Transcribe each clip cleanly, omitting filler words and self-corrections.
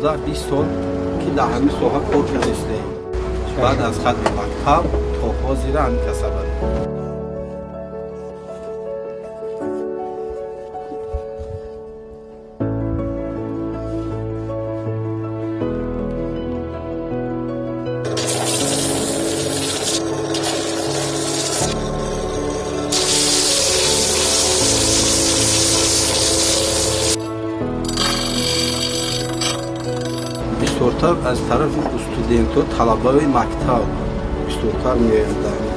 15-20 سال که در همین ساحه کار کردیم. بعد از ختم مکتب تا حاضر همین کسب بسیارتر از طرف استودنت‌ها طلبه‌های مکتب بسیارتر می‌آیند.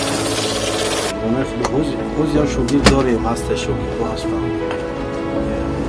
Хозяин шогирд дорем, ҳаста шогирдҳо ҳастанд.